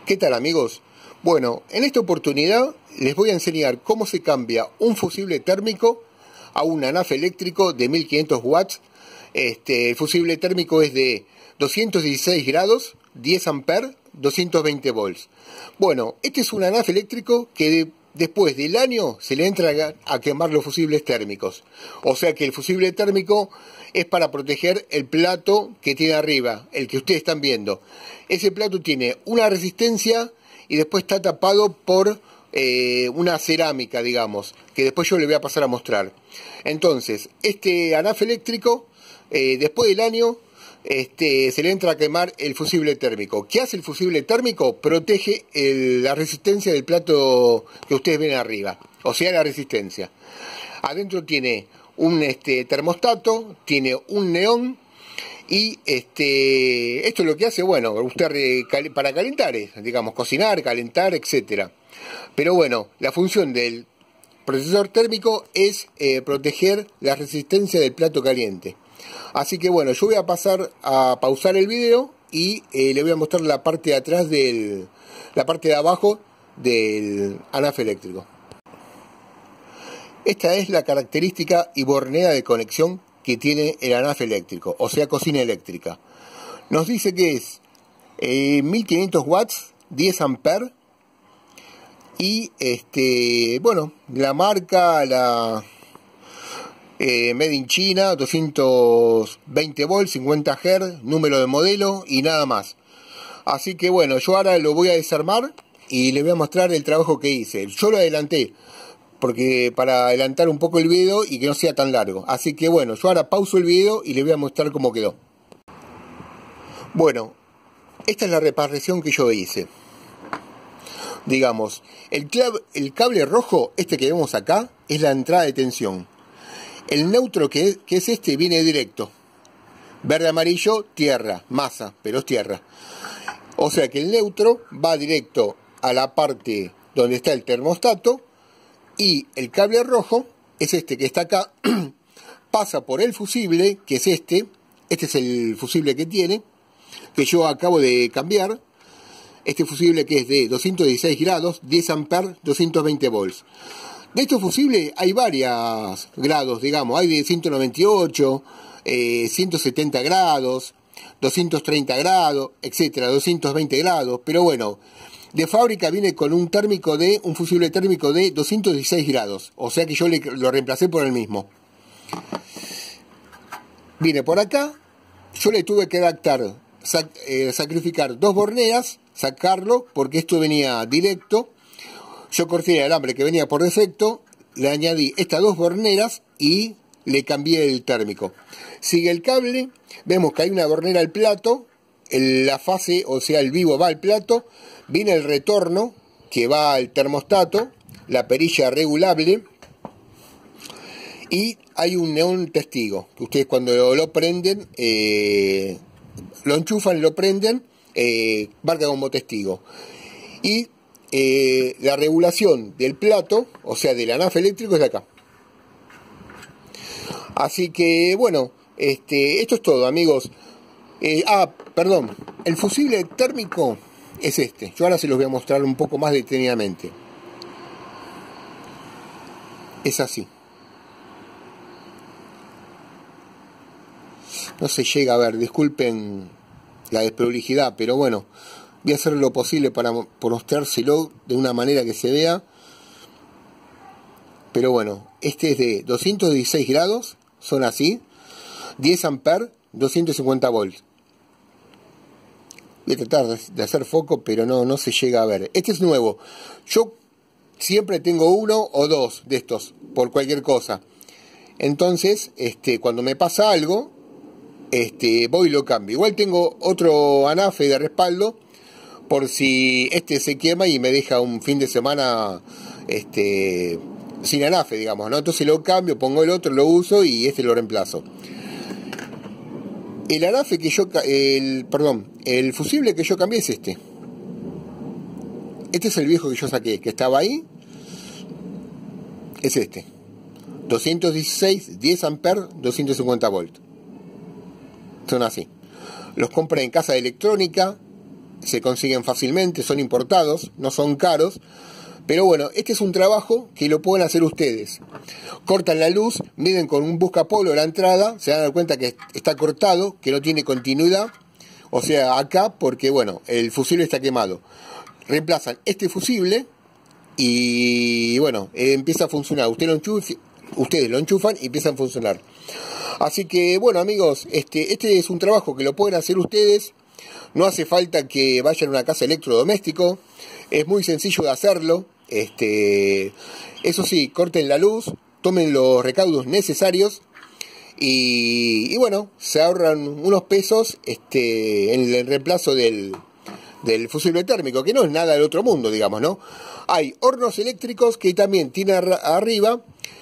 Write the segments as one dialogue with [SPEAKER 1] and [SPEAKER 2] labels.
[SPEAKER 1] ¿Qué tal, amigos? Bueno, en esta oportunidad les voy a enseñar cómo se cambia un fusible térmico a un ANAF eléctrico de 1500 watts. El fusible térmico es de 216 grados, 10 amperes, 220 volts. Bueno, este es un ANAF eléctrico que después del año se le entra a quemar los fusibles térmicos. O sea que el fusible térmico es para proteger el plato que tiene arriba, el que ustedes están viendo. Ese plato tiene una resistencia y después está tapado por una cerámica, digamos, que después yo le voy a pasar a mostrar. Entonces, este ANAF eléctrico, después del año, se le entra a quemar el fusible térmico. ¿Qué hace el fusible térmico? Protege la resistencia del plato que ustedes ven arriba, o sea, la resistencia. Adentro tiene un termostato, tiene un neón y esto es lo que hace, bueno, usted para calentar, digamos, cocinar, calentar, etcétera. Pero bueno, la función del procesador térmico es proteger la resistencia del plato caliente. Así que bueno, yo voy a pasar a pausar el video y le voy a mostrar la parte de atrás la parte de abajo del ANAF eléctrico. Esta es la característica y bornea de conexión que tiene el ANAF eléctrico, o sea, cocina eléctrica. Nos dice que es 1500 watts, 10 amperes y bueno, la marca, Made in China, 220 volts, 50 Hz, número de modelo y nada más. Así que bueno, yo ahora lo voy a desarmar y les voy a mostrar el trabajo que hice. Yo lo adelanté, porque para adelantar un poco el video y que no sea tan largo. Así que bueno, yo ahora pauso el video y les voy a mostrar cómo quedó. Bueno, esta es la reparación que yo hice. Digamos, el cable rojo, que vemos acá, es la entrada de tensión. El neutro que es viene directo. Verde, amarillo, tierra, masa, pero es tierra. O sea que el neutro va directo a la parte donde está el termostato. Y el cable rojo es que está acá, pasa por el fusible, que es este es el fusible que tiene, que yo acabo de cambiar, este fusible que es de 216 grados, 10 amperes, 220 volts. De estos fusibles hay varios grados, digamos, hay de 198, 170 grados, 230 grados, etcétera, 220 grados, pero bueno, de fábrica viene con un fusible térmico de 216 grados. O sea que yo lo reemplacé por el mismo. Viene por acá. Yo le tuve que adaptar, sacrificar dos borneas, sacarlo, porque esto venía directo. Yo corté el alambre que venía por defecto, le añadí estas dos borneras y le cambié el térmico. Sigue el cable, vemos que hay una bornera al plato, la fase, o sea, el vivo va al plato. Viene el retorno que va al termostato, la perilla regulable y hay un neón testigo que ustedes cuando lo prenden, lo enchufan, lo prenden, marca como testigo. Y la regulación del plato, o sea del ANAF eléctrico, es de acá. Así que bueno, esto es todo, amigos. Perdón, el fusible térmico es yo ahora se los voy a mostrar un poco más detenidamente. Es así. No se llega a ver, disculpen la desprolijidad, pero bueno, voy a hacer lo posible para mostrárselo de una manera que se vea. Pero bueno, es de 216 grados, son así, 10 amperes, 250 volts. Voy a tratar de hacer foco, pero no se llega a ver. Este es nuevo. Yo siempre tengo uno o dos de estos, por cualquier cosa. Entonces, cuando me pasa algo, voy y lo cambio. Igual tengo otro ANAF de respaldo, por si se quema y me deja un fin de semana sin ANAF, digamos, ¿no? Entonces lo cambio, pongo el otro, lo uso y lo reemplazo. El ANAF el fusible que yo cambié es este. Este es el viejo que yo saqué, que estaba ahí. Es 216, 10 amperes, 250 volts. Son así. Los compré en casa de electrónica, se consiguen fácilmente, son importados, no son caros. Pero bueno, este es un trabajo que lo pueden hacer ustedes. Cortan la luz, miden con un buscapolo la entrada, se dan cuenta que está cortado, que no tiene continuidad. O sea, acá, porque bueno, el fusible está quemado. Reemplazan este fusible y bueno, empieza a funcionar. Ustedes lo enchufan y empiezan a funcionar. Así que bueno, amigos, este es un trabajo que lo pueden hacer ustedes. No hace falta que vayan a una casa electrodoméstico. Es muy sencillo de hacerlo. Eso sí, corten la luz, tomen los recaudos necesarios y bueno, se ahorran unos pesos en el reemplazo del fusible térmico, que no es nada del otro mundo, digamos, ¿no? Hay hornos eléctricos que también tienen arriba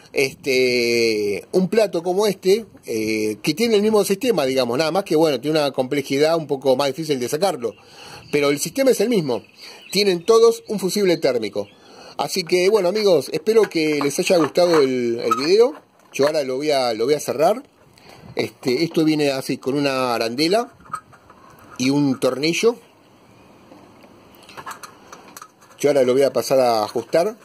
[SPEAKER 1] un plato como que tiene el mismo sistema, digamos, nada más que bueno, tiene una complejidad un poco más difícil de sacarlo, pero el sistema es el mismo. Tienen todos un fusible térmico. Así que bueno, amigos, espero que les haya gustado el video. Yo ahora lo voy a cerrar. Esto viene así con una arandela y un tornillo. Yo ahora lo voy a pasar a ajustar.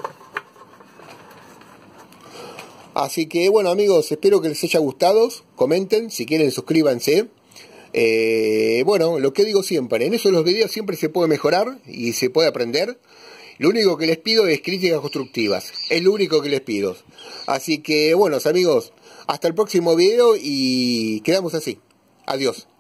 [SPEAKER 1] Así que bueno, amigos, espero que les haya gustado. Comenten, si quieren suscríbanse. Bueno, lo que digo siempre, en eso de los videos siempre se puede mejorar y se puede aprender. Lo único que les pido es críticas constructivas, es lo único que les pido. Así que bueno, amigos, hasta el próximo video y quedamos así. Adiós.